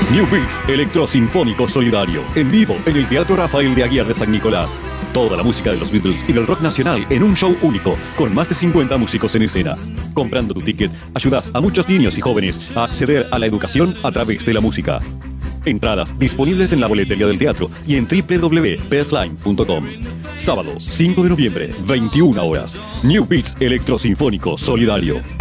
New Beats Electrosinfónico Solidario, en vivo en el Teatro Rafael de Aguiar de San Nicolás. Toda la música de los Beatles y del rock nacional en un show único, con más de 50 músicos en escena. Comprando tu ticket, ayudas a muchos niños y jóvenes a acceder a la educación a través de la música. Entradas disponibles en la boletería del teatro y en www.bestline.com. Sábado 5 de noviembre, 21 horas. New Beats Electrosinfónico Solidario.